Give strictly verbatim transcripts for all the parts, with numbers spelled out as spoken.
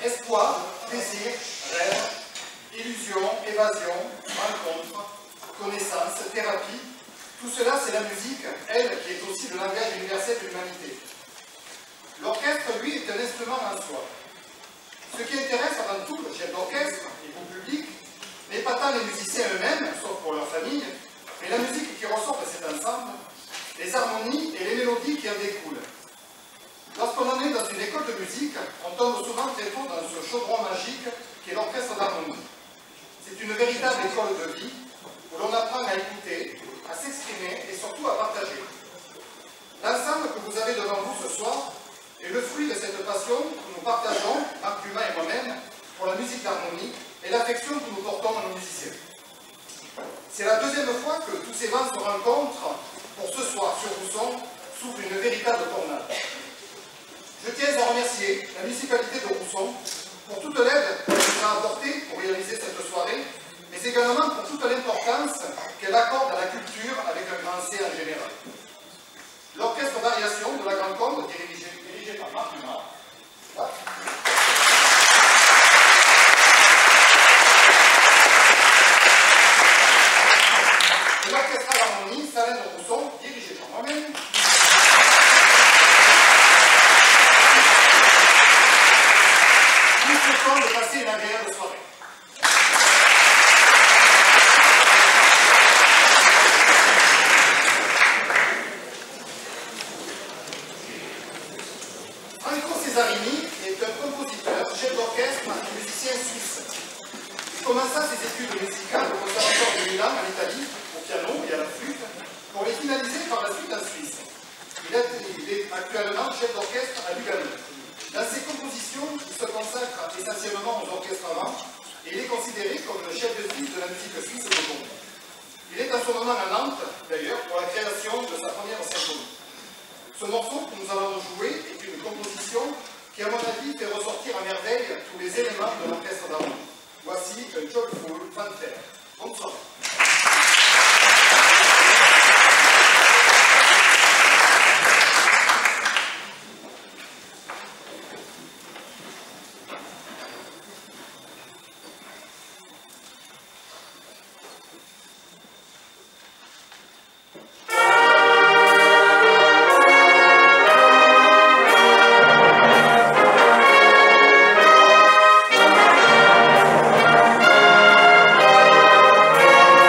espoir, plaisir, rêve, illusion, évasion, rencontre, connaissance, thérapie. Tout cela, c'est la musique, elle, qui est aussi le langage universel de l'humanité. L'orchestre, lui, est un instrument en soi. Ce qui intéresse avant tout le chef d'orchestre et le public n'est pas tant les musiciens eux-mêmes, sauf pour leur famille, mais la musique qui ressort de cet ensemble, les harmonies et les mélodies qui en découlent. Lorsqu'on en est dans une école de musique, on tombe souvent très tôt dans ce chaudron magique qui est l'orchestre d'harmonie. C'est une véritable école de vie où l'on apprend à écouter, à s'exprimer et surtout à partager. L'ensemble que vous avez devant vous ce soir est le fruit de cette passion que nous partageons, Marc Dumas et moi-même, pour la musique d'harmonie et l'affection que nous portons à nos musiciens. C'est la deuxième fois que tous ces vents se rencontrent pour ce soir sur Rousson s'ouvre une véritable tornade. Je tiens à remercier la municipalité de Rousson pour toute l'aide qu'elle nous a apportée pour réaliser cette soirée, mais également pour toute l'importance qu'elle accorde à la culture avec un grand C en général. L'orchestre Variation de la Grande Combe, dirigé, dirigé par Marc Dumas, et l'orchestre d'harmonie, Salin de Rousson, dirigé par moi-même, nous souhaitons de passer une agréable soirée. Franco Cesarini est un compositeur, chef d'orchestre et musicien suisse. Il commença ses études musicales au Conservatoire de Milan en Italie, au piano et à la flûte, pour les finaliser par la suite en Suisse. Il est, il est actuellement chef d'orchestre à Lugano. Dans ses compositions, il se consacre essentiellement aux orchestrements et il est considéré comme le chef de file de la musique suisse d'aujourd'hui. Il est en ce moment à Nantes, d'ailleurs, pour la création de sa première symphonie. Ce morceau que nous allons jouer est une composition qui, à mon avis, fait ressortir à merveille tous les éléments de l'orchestre d'harmonie. Voici un Joyful Fanfare. Bonne soirée. Thank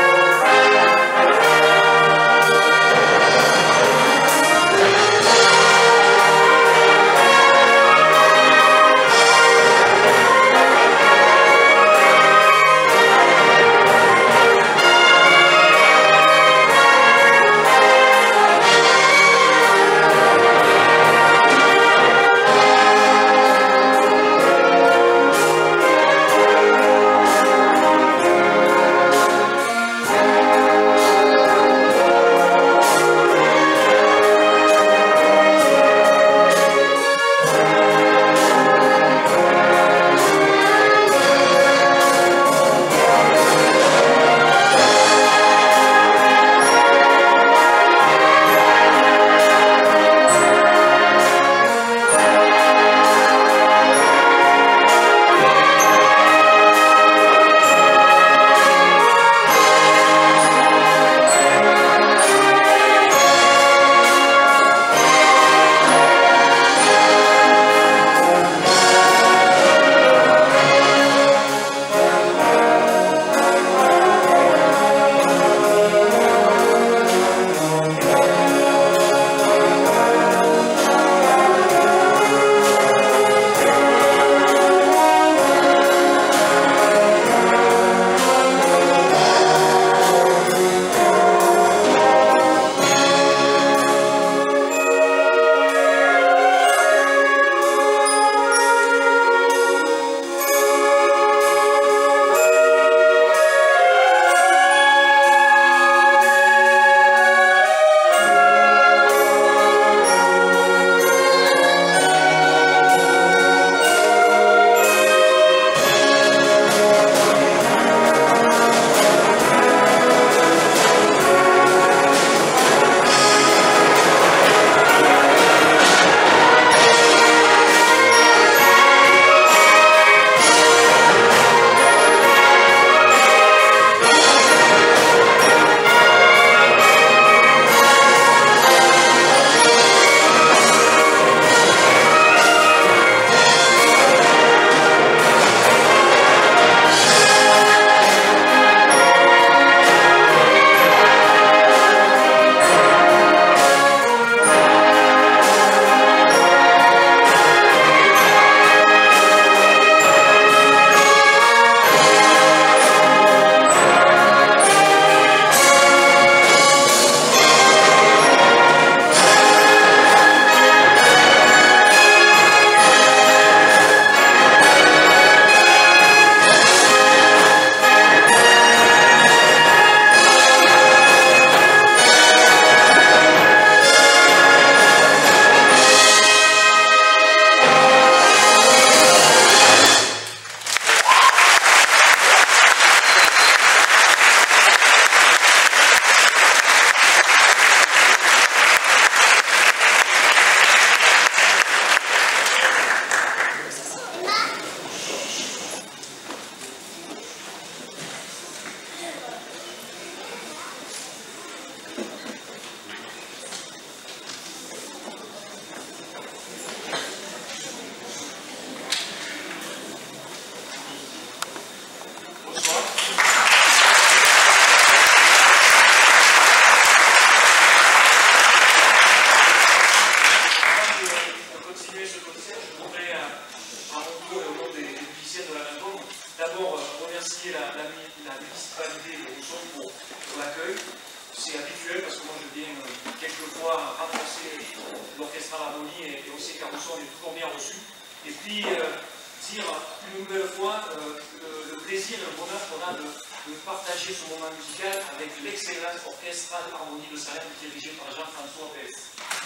accueil. C'est habituel parce que moi je viens euh, quelquefois renforcer l'orchestre à l'harmonie et, et aussi Carousson est toujours bien reçu. Et puis euh, dire une nouvelle fois euh, le, le plaisir et le bonheur qu'on a de, de partager ce moment musical avec l'excellence orchestrale Harmonie de Salem dirigée par Jean-François Pérez.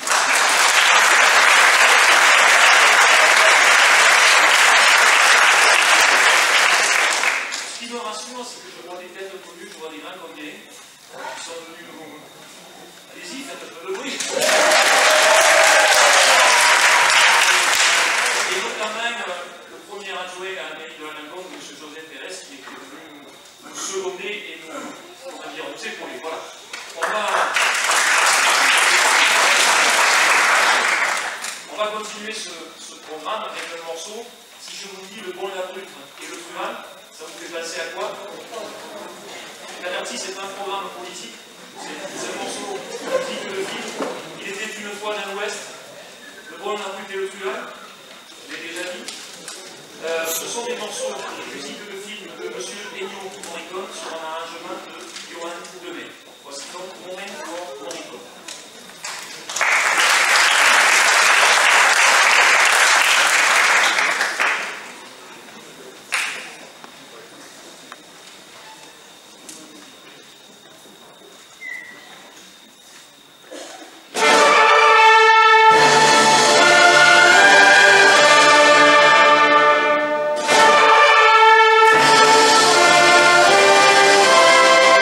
Ce qui me rassure, c'est que je vois des têtes connues, je vois des grands combien qui sont venus nous... Allez-y, faites un peu de bruit. Et notamment euh, le premier adjoint à la mairie de Langon, M. Joseph Pérez, qui est venu nous, nous seconder et nous, comment dire, nous épauler. Voilà. On va, on va continuer ce, ce programme avec un morceau. Si je vous dis le bon, la brute et le truand, ça vous fait penser à quoi? Cadarty, c'est un programme politique. C'est un morceau politique de film. Il était une fois dans l'Ouest. Le bon, la brute et le truand. Je l'ai déjà dit. Euh, ce sont des morceaux de musique de film de M. Ennio Morricone sur un arrangement de Johann Demey. Voici donc Moment for Morricone. Thank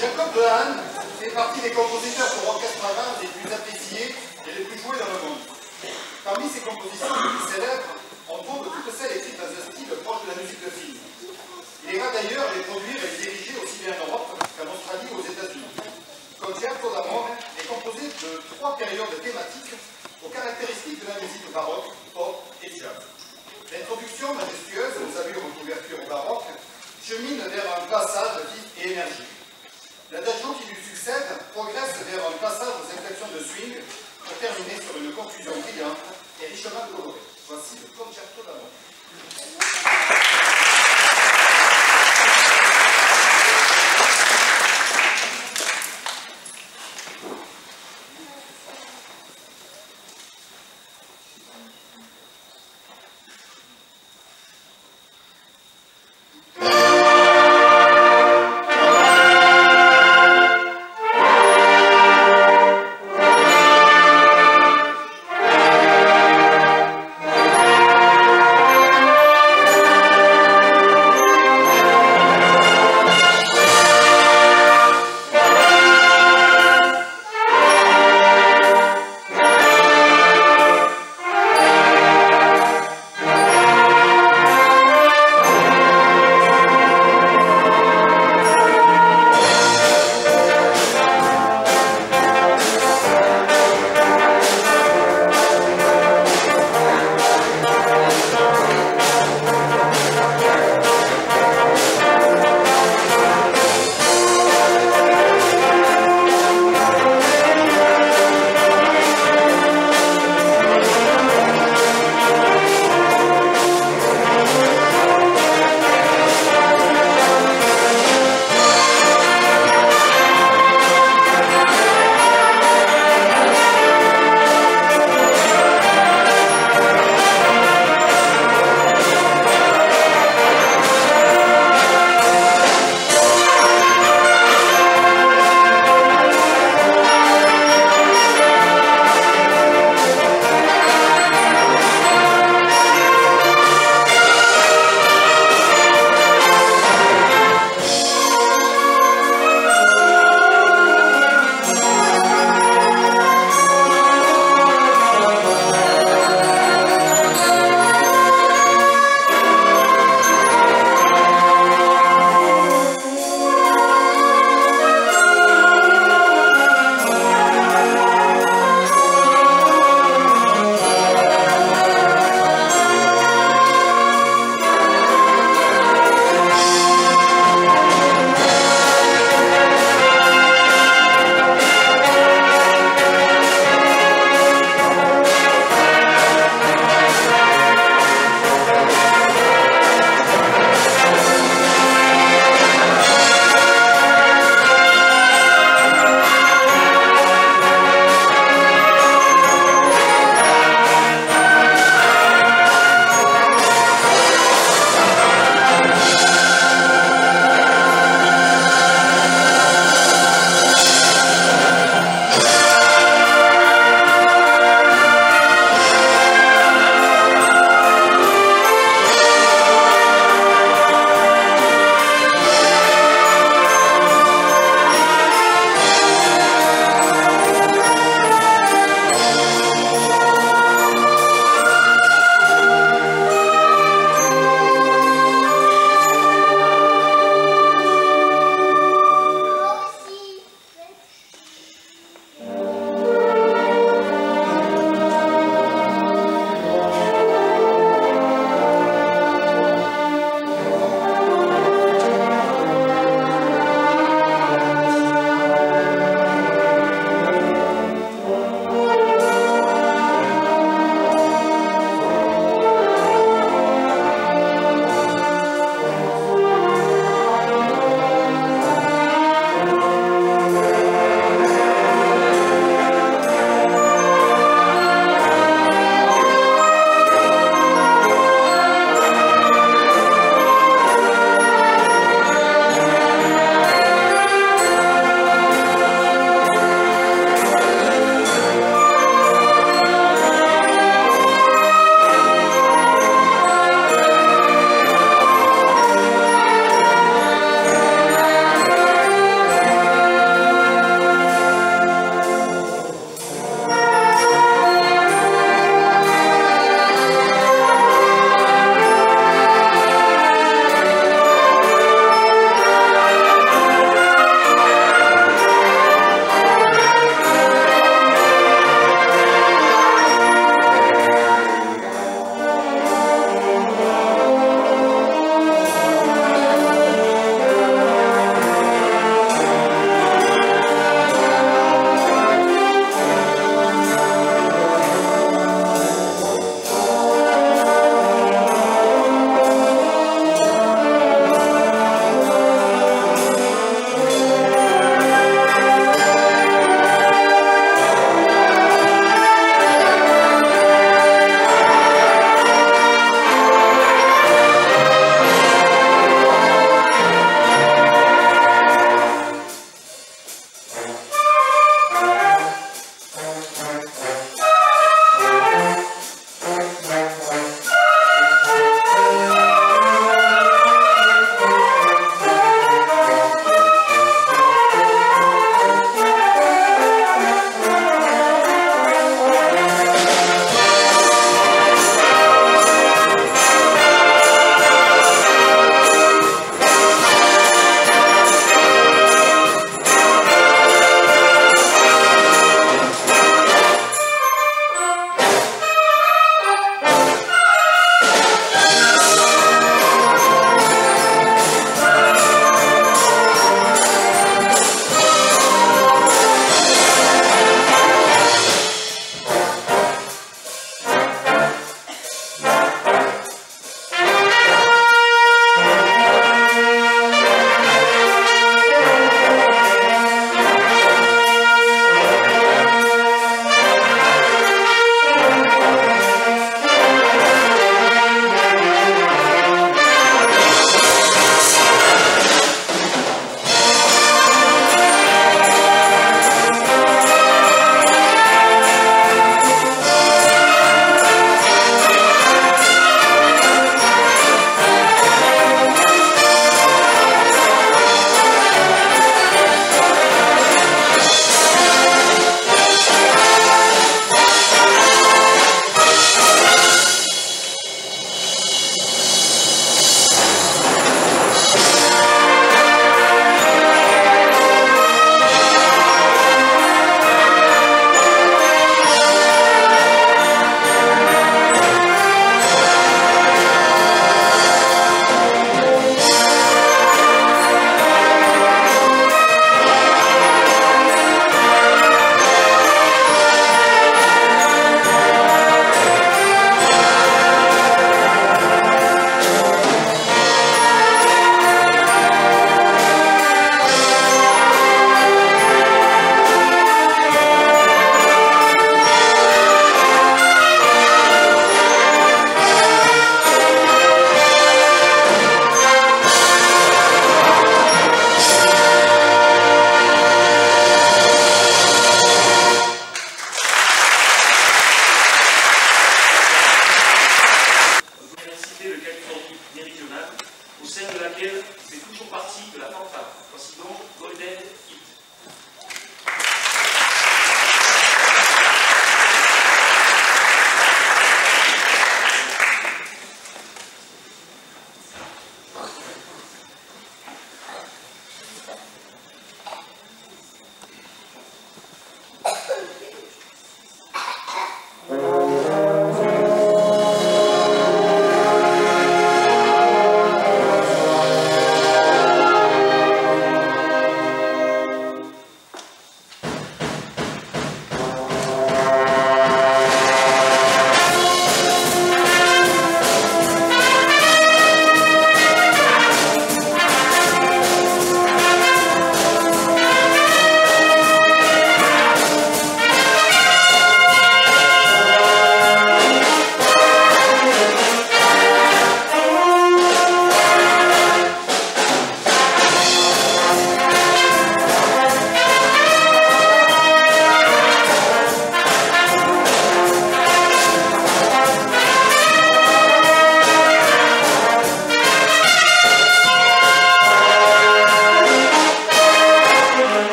Jacob Dehaene fait partie des compositeurs pour orchestre à vin les plus appréciés et les plus joués dans le monde. Parmi ses compositions les plus célèbres, on trouve toutes celles écrites dans un style proche de la musique de film. Il ira d'ailleurs les produire et les diriger aussi bien en Europe qu'en Australie ou aux États-Unis. Concerto d'Amore est composé de trois périodes thématiques aux caractéristiques de la musique baroque, pop et jazz. L'introduction majestueuse aux allures d'ouverture au baroque chemine vers un passage vif et énergique. L'adagio qui lui succède progresse vers un passage aux inflexions de swing pour terminer sur une conclusion brillante et richement colorée. Voici le Concerto d'Amore. Thank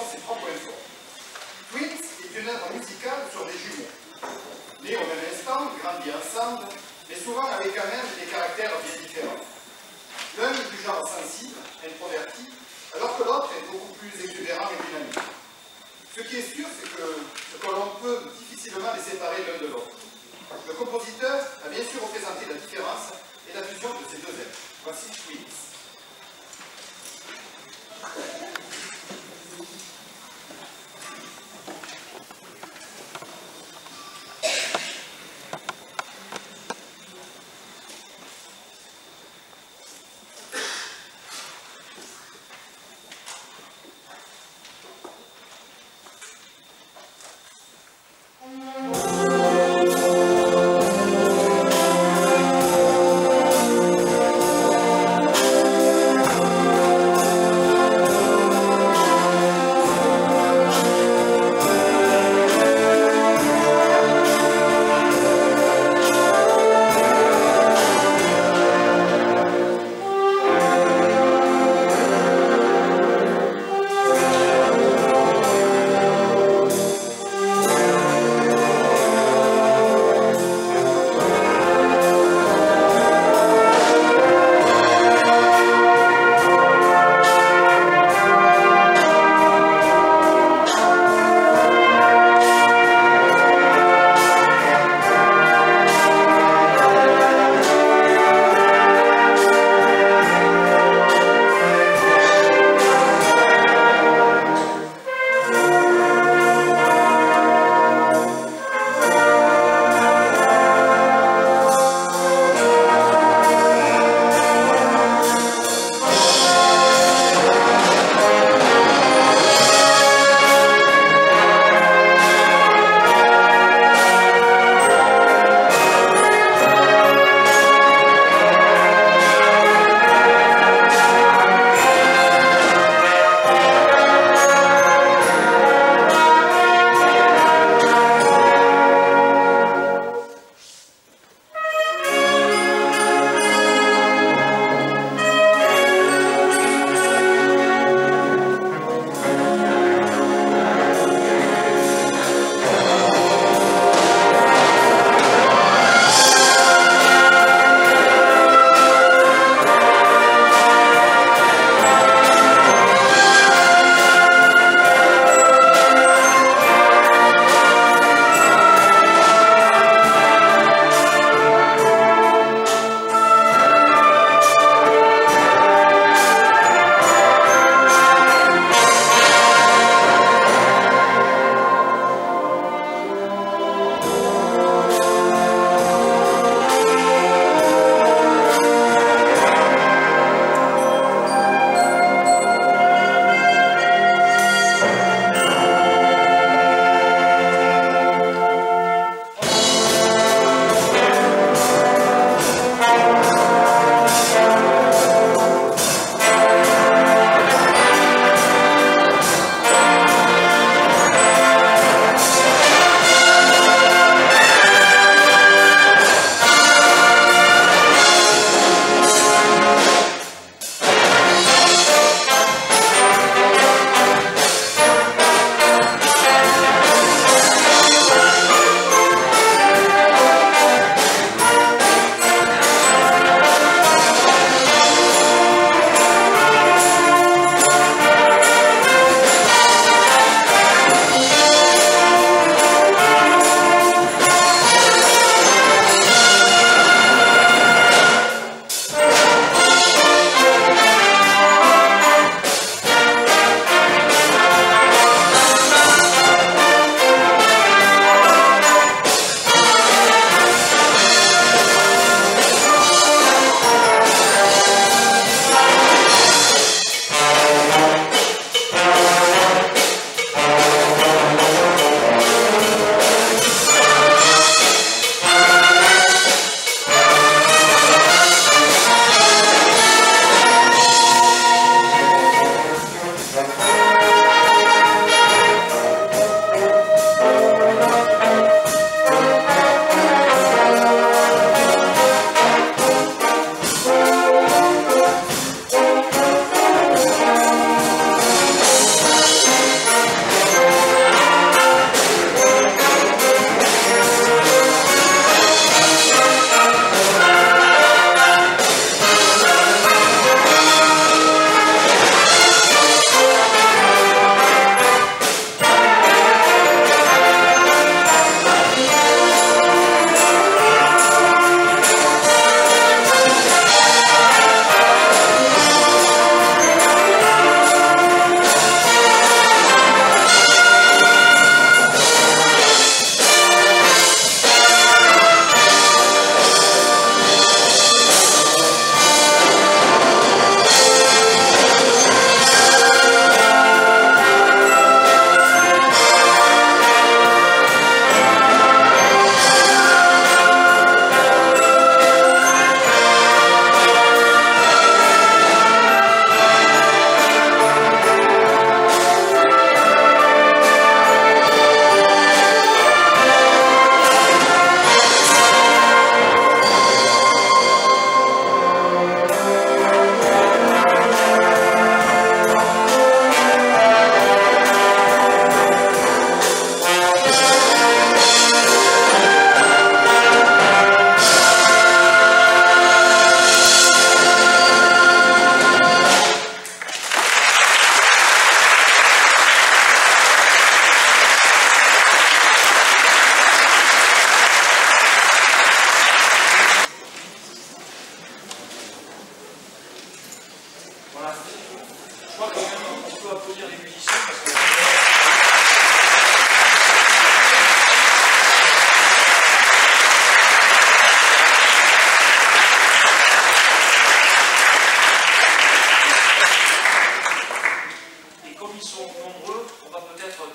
ses trois points forts. Twins est une œuvre musicale sur des jumeaux, nés au même instant, grandis ensemble, mais souvent avec quand même des caractères bien différents. L'un est du genre sensible, introverti, alors que l'autre est beaucoup plus exubérant et dynamique. Ce qui est sûr, c'est que, que l'on peut difficilement les séparer l'un de l'autre. Le compositeur a bien sûr représenté la différence et la fusion de ces deux êtres. Voici Twins. Thank you.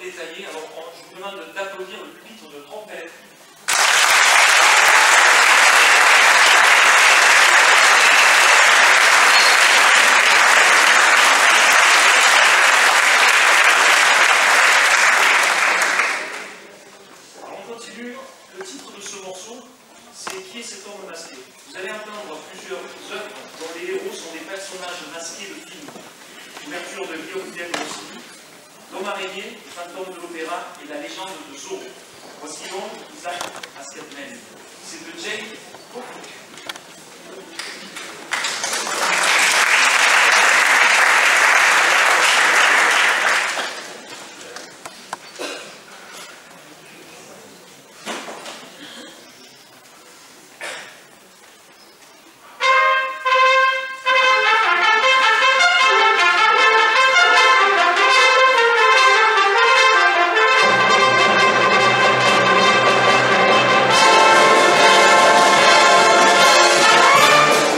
détaillé. Alors, on, je vous demande d'applaudir le pupitre de trompette. Alors, on continue. Le titre de ce morceau, c'est Qui est cet homme masqué? Vous allez entendre plusieurs œuvres dont les héros sont des personnages masqués de films. Ouverture de Guillaume Tell aussi. L'homme araignée, le fantôme de l'opéra et la légende de Zorro. Voici donc Isaac Asimov. C'est de Jane Austen. Thank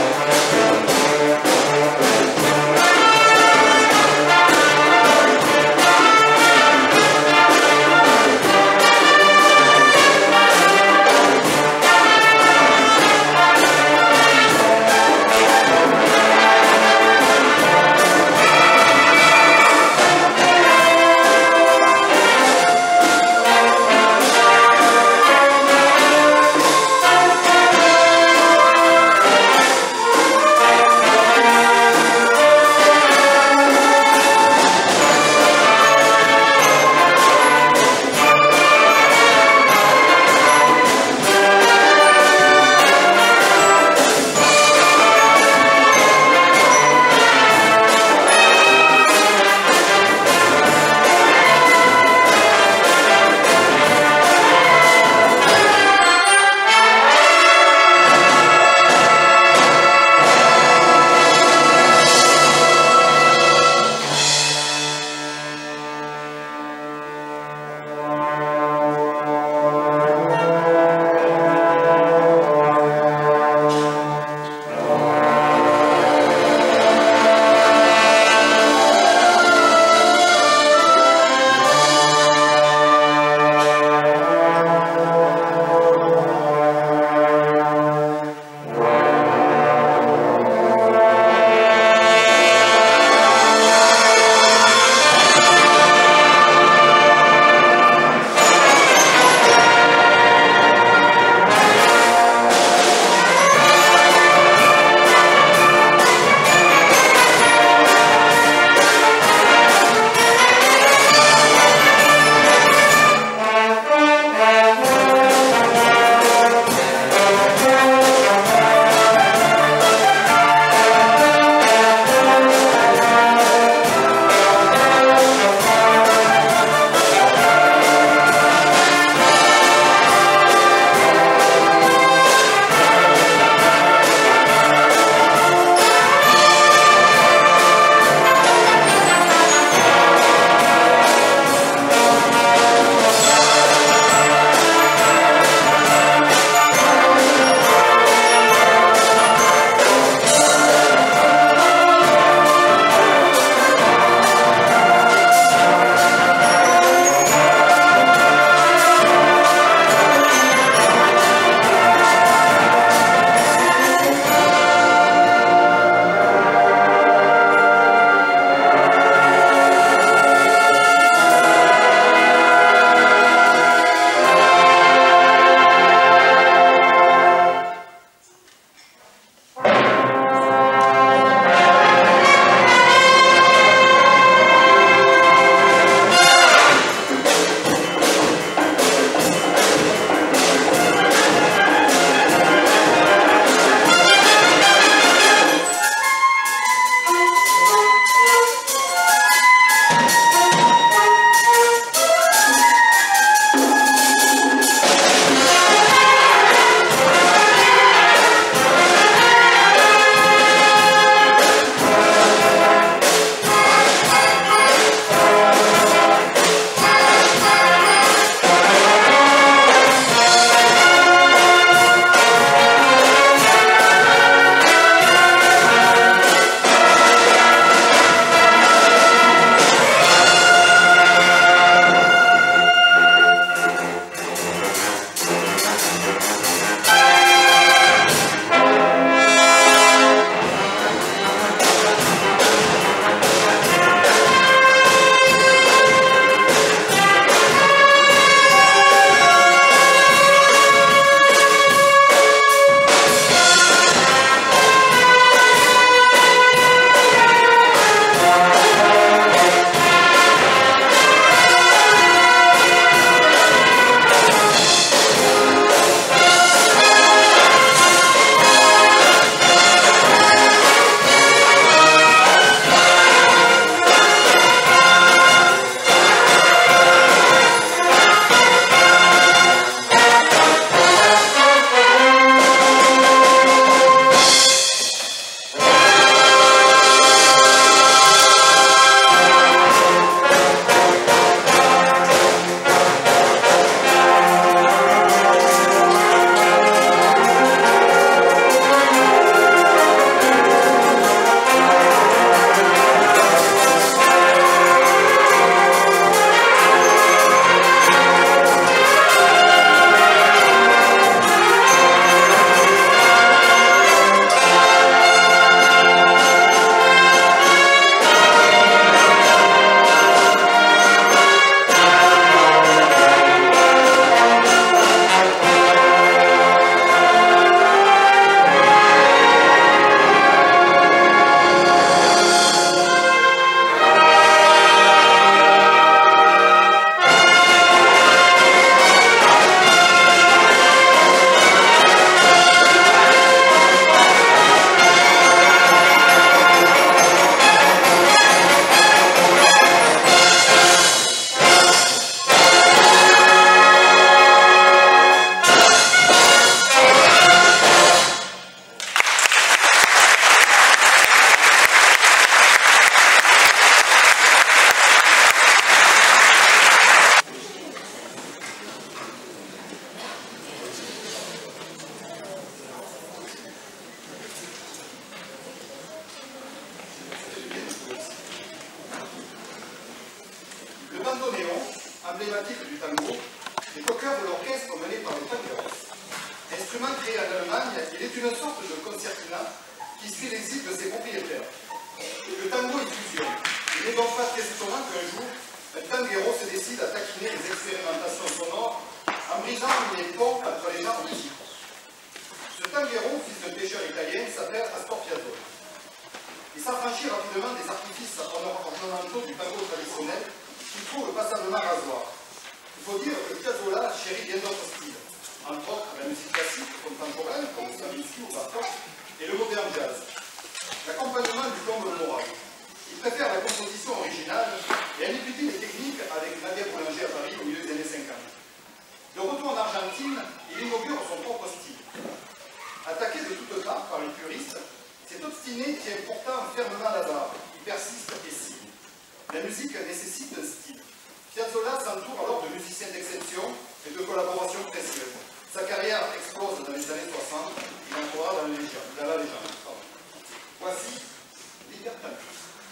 emblématique du tango est au cœur de l'orchestre mené par les tangueros. Instrument créé en Allemagne, il est une sorte de concertina qui suit l'exil de ses propriétaires. Le tango est fusion. Il n'est donc pas très étonnant qu'un jour, un tanguero se décide à taquiner les expérimentations sonores en brisant les ponts entre les genres musicaux. Ce tanguero, fils d'un pêcheur italien, s'appelle Astor Piazzolla. Il s'affranchit rapidement des artifices ornementaux du tango traditionnel qu'il trouve passablement rasoir. Il faut dire que Piazzolla chérit bien d'autres styles, entre autres la musique classique contemporaine, comme Stravinsky ou Bartók, et le modern jazz. L'accompagnement lui tombe moral. Il préfère la composition originale et elle étudie les techniques avec Nadia Boulanger à Paris au milieu des années cinquante. De retour en Argentine, il inaugure son propre style. Attaqué de toutes parts par les puristes, cet obstiné tient pourtant fermement la barre, il persiste et signe. La musique nécessite un style. Piazzolla s'entoure alors de musiciens d'exception et de collaborations précieuses. Sa carrière explose dans les années soixante, il entrera dans, dans la légende. Pardon. Voici Libertanus.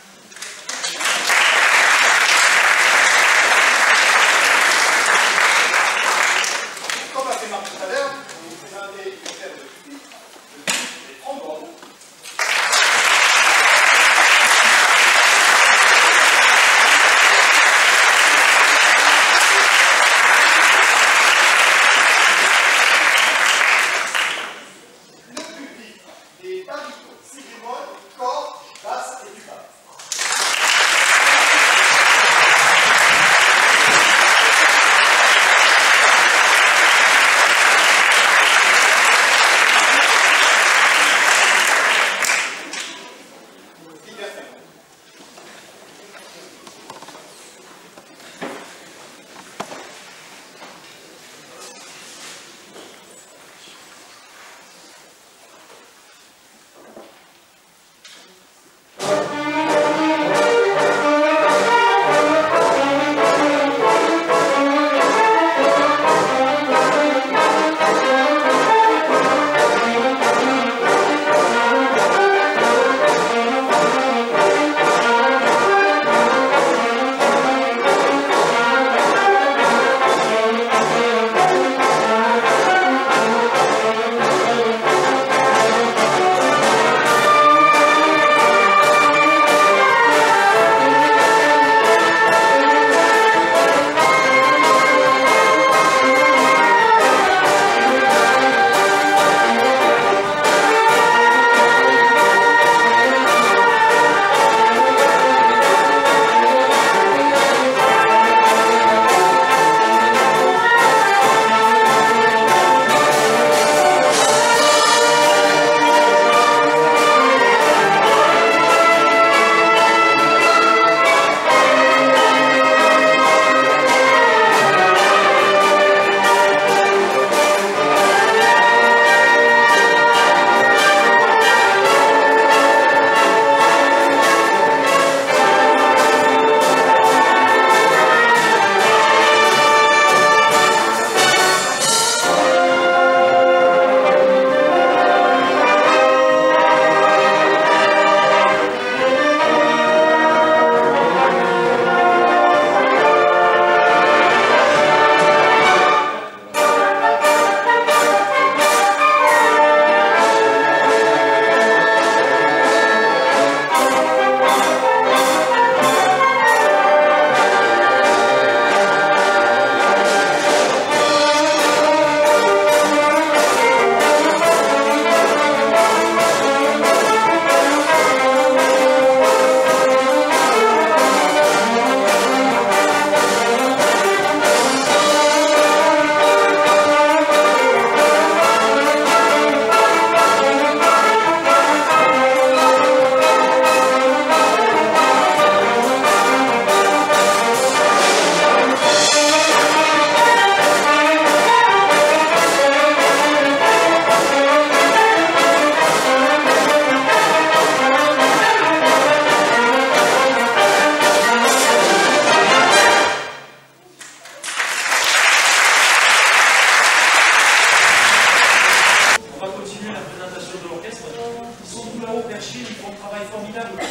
Comme a fait Marc tout à l'heure, vous vous présentez une paire de flûtes, de flûtes et trombones.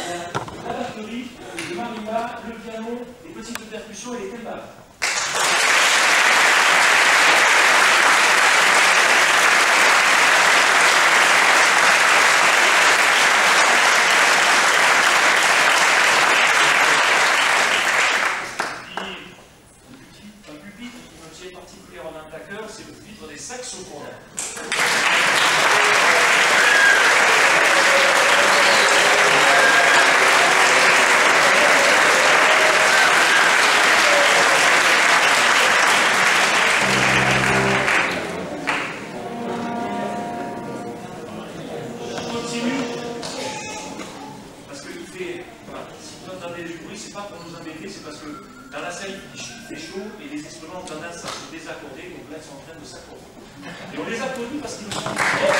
le piano, les petites percussions et les timbales. tient particulièrement à cœur, c'est le pupitre des saxophones. C'est parce que dans la salle il fait chaud et les instruments ont tendance à se désaccorder, donc là ils sont en train de s'accorder. Et on les applaudit parce qu'ils nous font.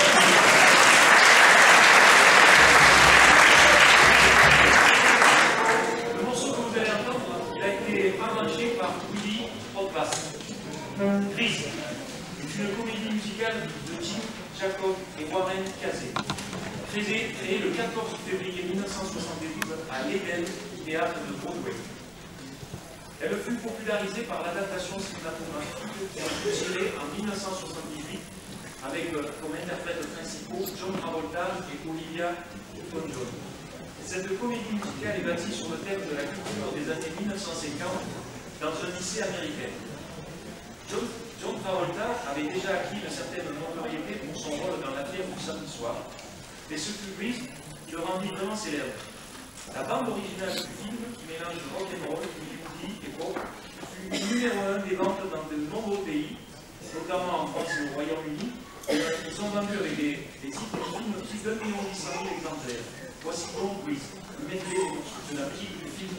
Le morceau que vous allez entendre, il a été arrangé par Willy Hotbass. Grise est une comédie musicale de Jim Jacob et Warren Casey, créée le quatorze février mille neuf cent soixante-douze à l'Eden Théâtre de Broadway. Elle fut popularisée par l'adaptation cinématographique qui a été tirée en mille neuf cent soixante-dix-huit avec comme interprètes principaux John Travolta et Olivia Newton-John. Cette comédie musicale est bâtie sur le thème de la culture des années mille neuf cent cinquante dans un lycée américain. John, John Travolta avait déjà acquis une certaine notoriété pour son rôle dans La Fièvre du samedi soir, mais ce fut Grease qui le rendit vraiment célèbre. La bande originale du film, qui mélange rock and roll, et pop, fut numéro un des ventes dans de nombreux pays, notamment en France et au Royaume-Uni. Ils sont vendus avec des, des titres de films plus d'un million huit cent mille exemplaires. Voici donc Grease, le medley de la musique du film.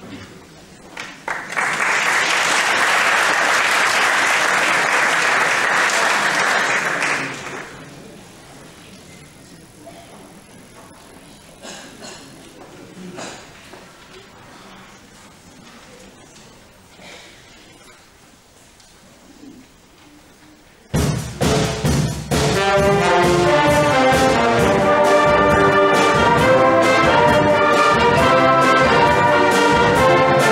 We'll be right back.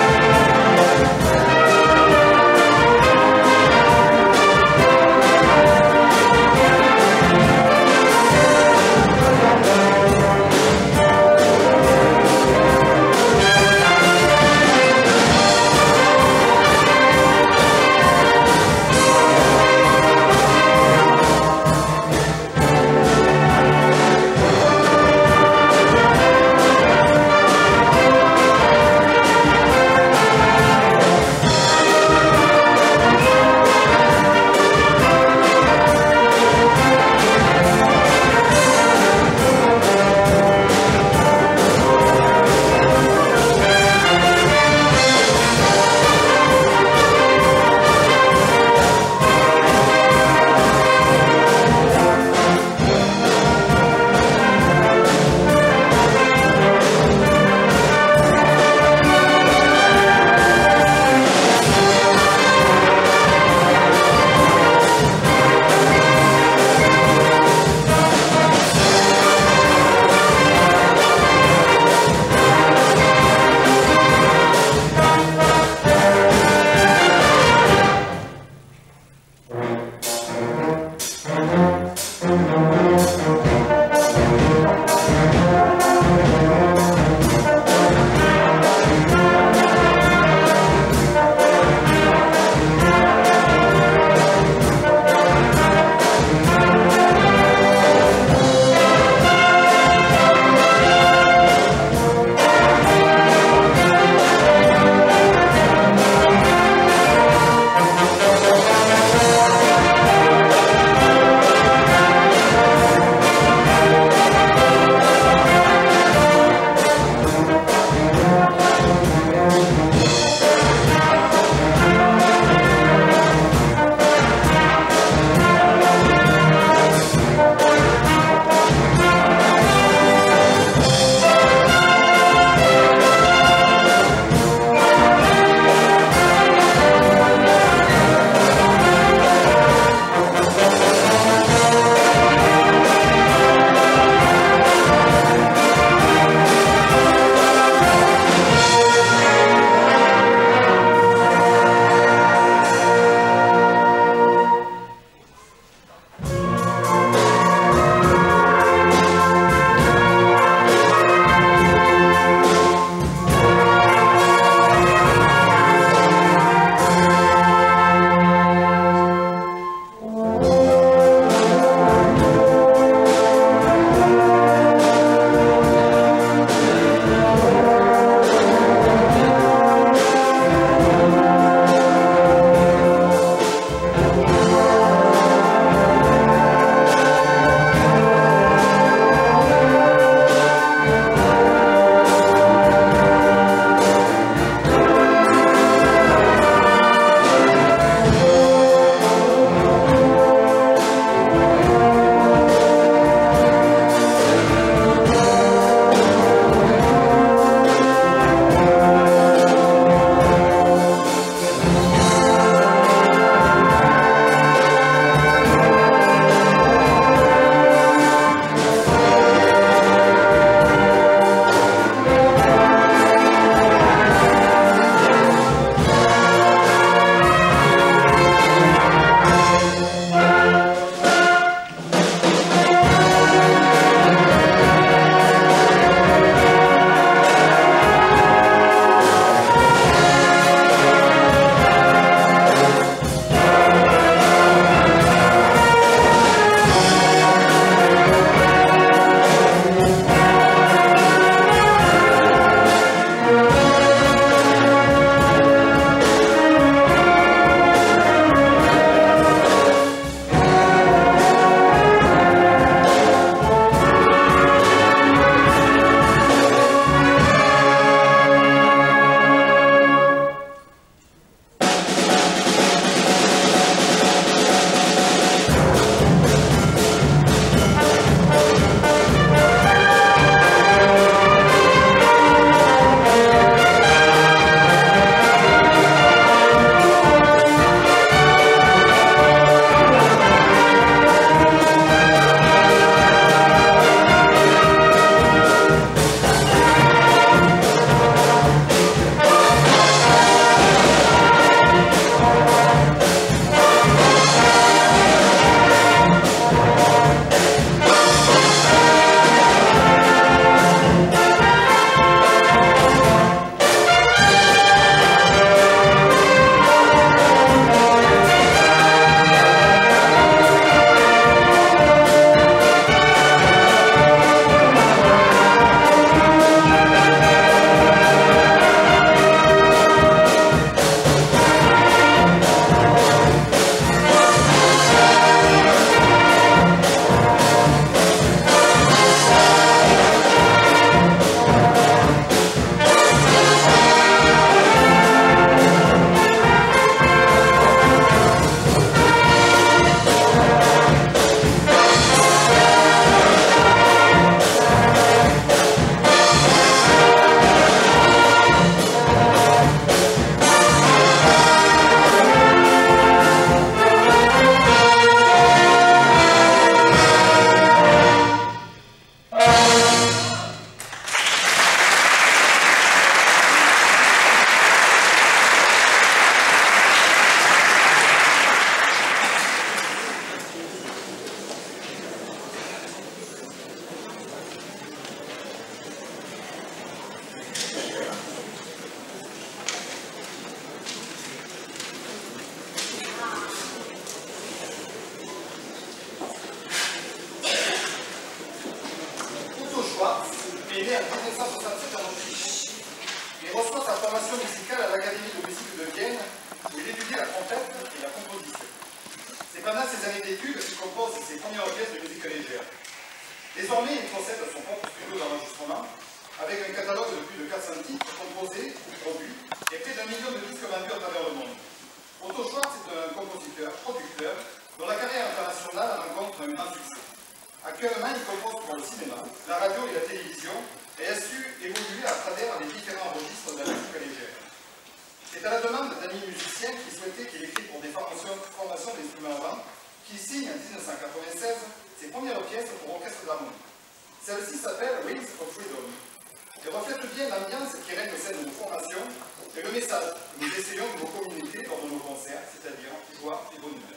en mille neuf cent soixante-sept en Autriche. Il reçoit sa formation musicale à l'Académie de musique de Vienne, où il étudie la trompette et la composition. C'est pendant ces années d'études qu'il compose ses premières pièces de musique légère. Désormais, il possède son propre studio d'enregistrement, avec un catalogue de plus de quatre cents titres composés, produits, et près d'un million de disques vendus à travers le monde. Otto Schwarz est un compositeur, producteur, dont la carrière internationale rencontre un grand succès. Actuellement, il compose pour le cinéma, la radio et la télévision, et a su évoluer à travers les différents registres de la musique légère. C'est à la demande d'amis musiciens qui souhaitaient qu'il écrive pour des formations, formations d'instruments avant, qui signe en mille neuf cent quatre-vingt-seize ses premières pièces pour orchestre d'harmonie. Celle-ci s'appelle Wings of Freedom. Elle reflète bien l'ambiance qui règne au sein de nos formations et le message que nous essayons de vous communiquer lors de nos concerts, c'est-à-dire joie et bonheur.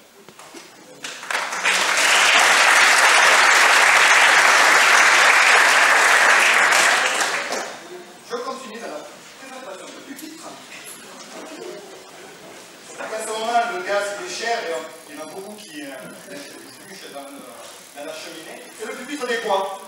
Je continue dans la présentation du titre. À ce moment, le gaz est cher et il y en a beaucoup qui bûchent dans, dans la cheminée. C'est le pupitre des bois.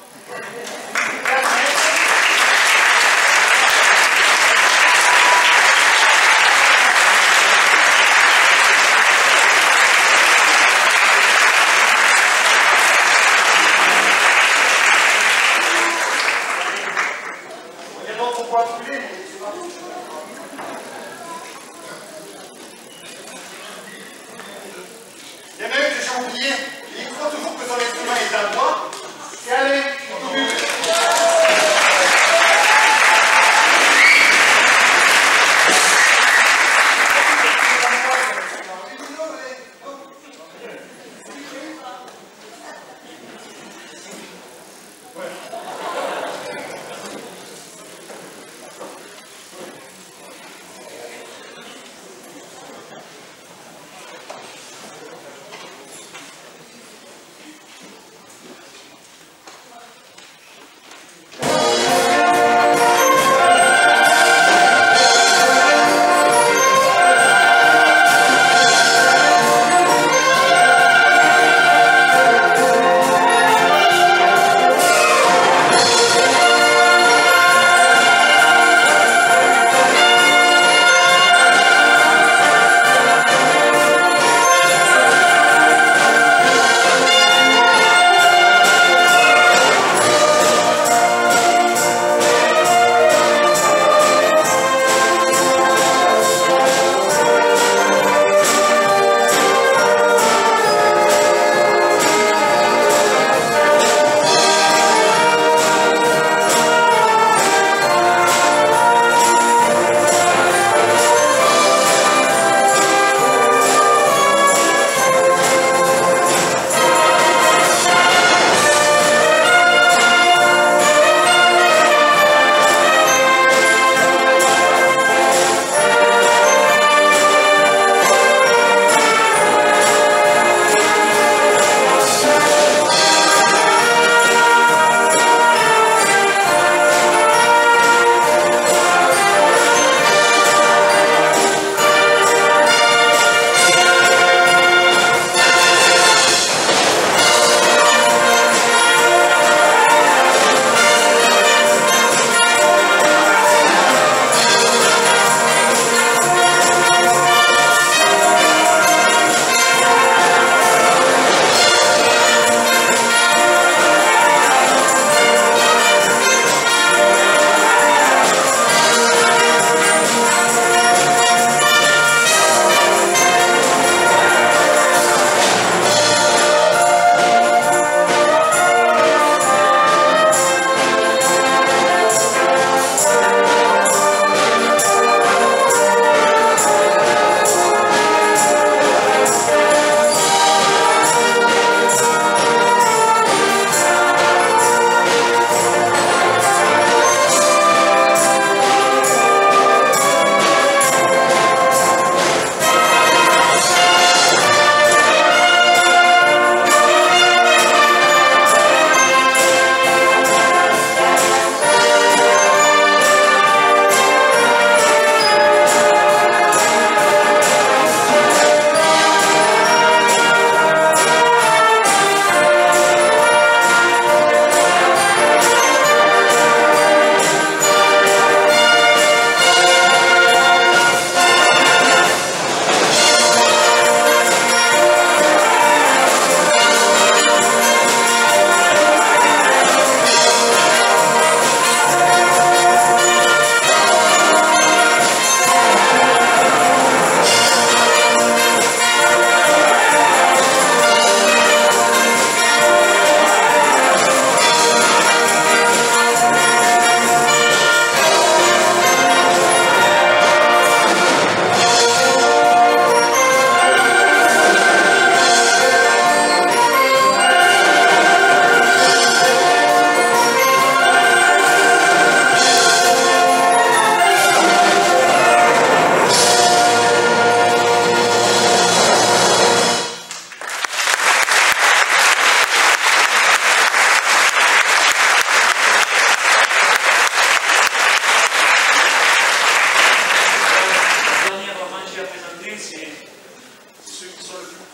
Il y en a une que j'ai oublié, il croit toujours que son instrument est à bois. Et allez, on continue.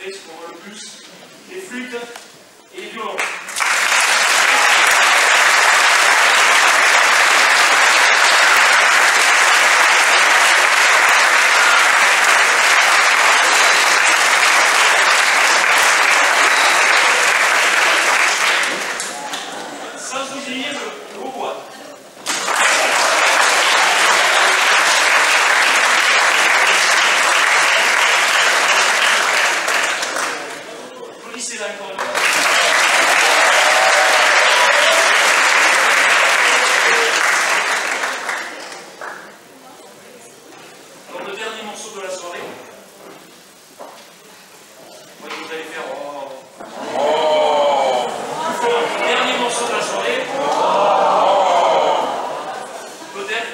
montrer ce qu'on veut le plus, les flûtes et les violons. Sans oublier le hautbois. Applaudissez-la encore une fois. Alors le dernier morceau de la soirée. Moi, vous allez faire oh. Oh. Le dernier morceau de la soirée. Oh. Peut-être.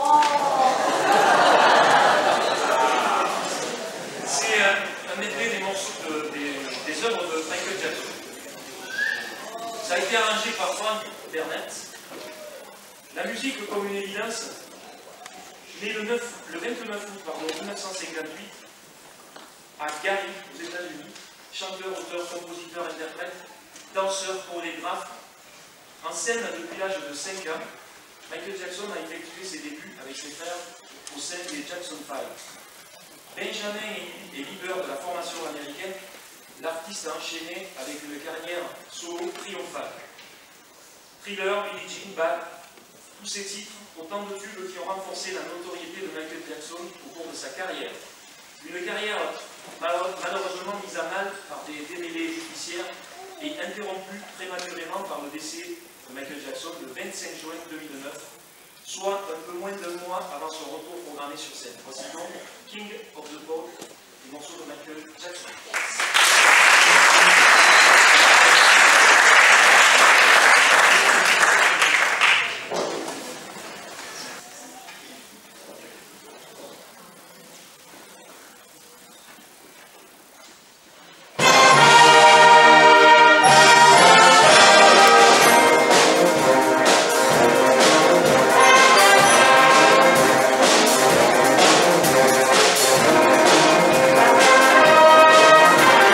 C'est un medley des morceaux de, des, des œuvres de Michael Jackson. Ça a été arrangé par Frank Bernett. La musique comme une évidence, né le, neuf, le vingt-neuf août pardon, mille neuf cent cinquante-huit à Gary, aux États-Unis, chanteur, auteur, compositeur, interprète, danseur, chorégraphe. En scène depuis l'âge de cinq ans, Michael Jackson a effectué ses débuts avec ses frères au sein des Jackson five. Benjamin et leader de la formation américaine, l'artiste a enchaîné avec une carrière solo triomphale. Thriller, Billie Jean, Bad, tous ces titres, autant de tubes qui ont renforcé la notoriété de Michael Jackson au cours de sa carrière. Une carrière malheureusement mise à mal par des démêlés judiciaires et interrompue prématurément par le décès de Michael Jackson le vingt-cinq juin deux mille neuf, soit un peu moins d'un mois avant son retour programmé sur scène. Voici donc King of the Pop, le morceau de Michael Jackson. We'll be right back.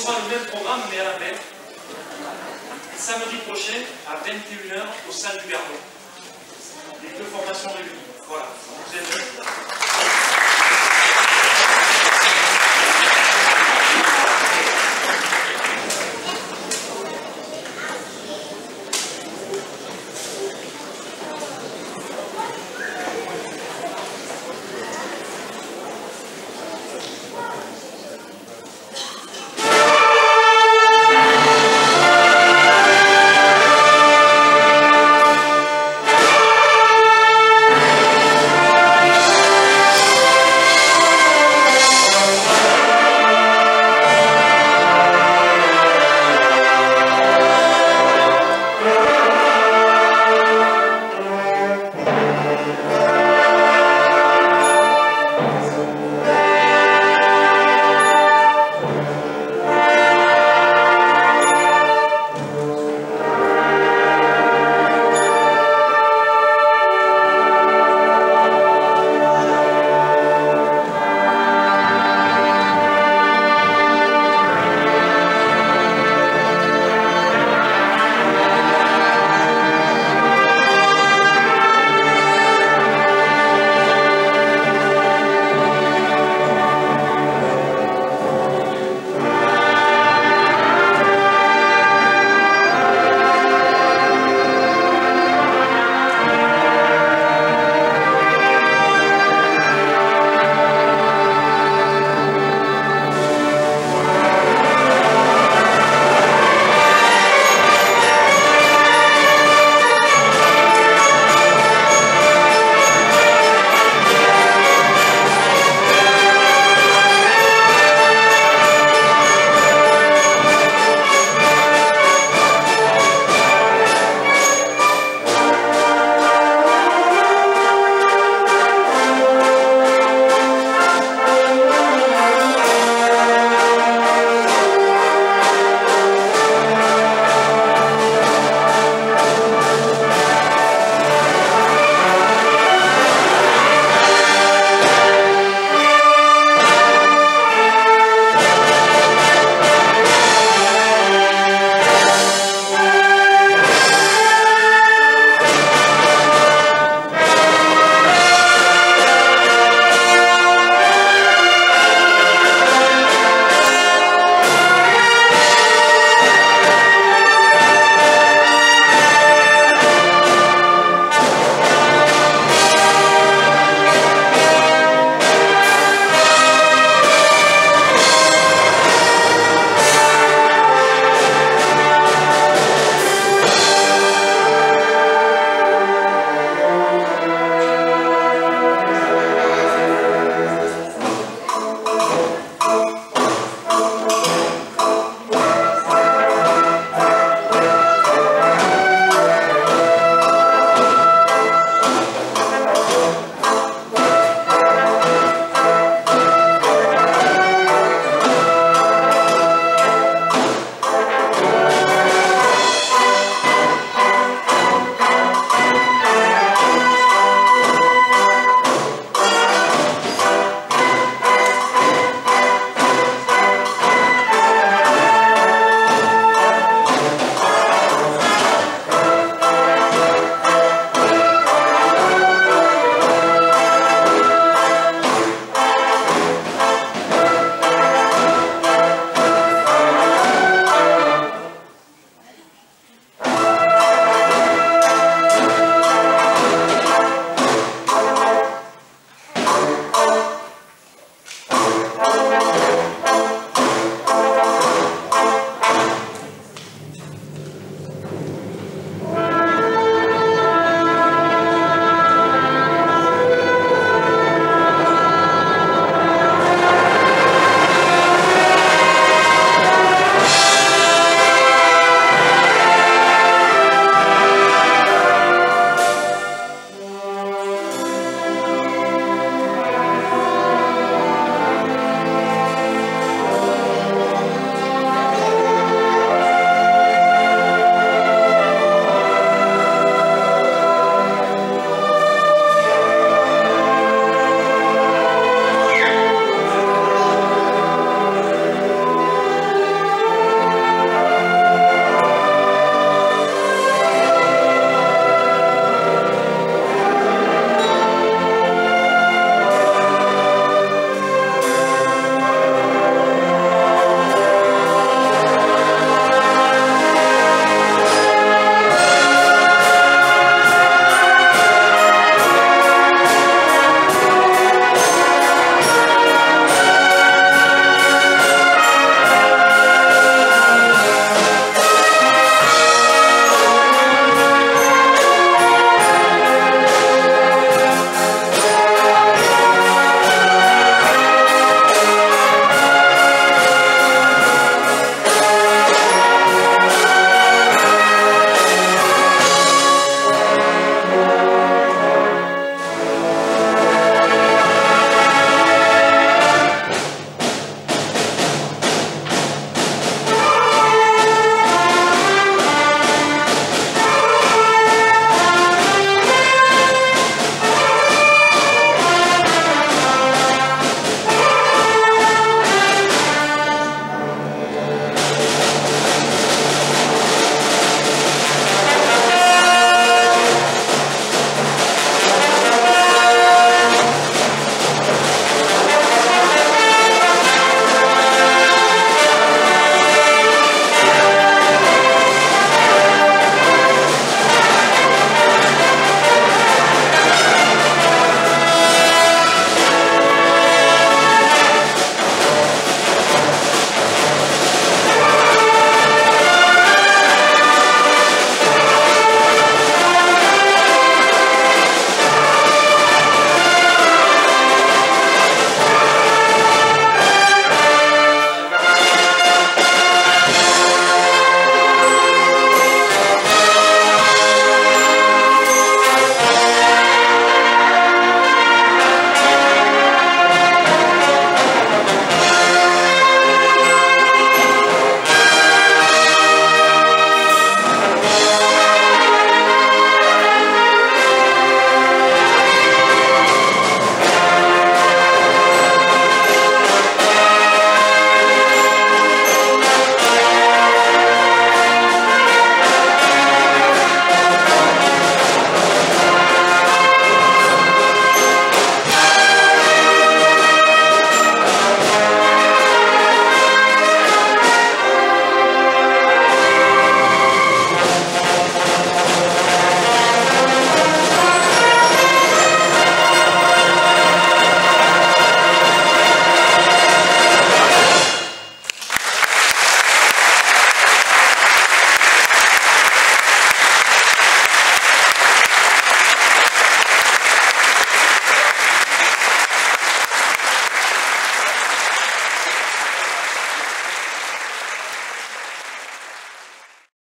sera le même programme, mais à l'envers. Samedi prochain, à vingt et une heures, au salle du Gardon. Les deux formations réunies. Voilà. Vous êtes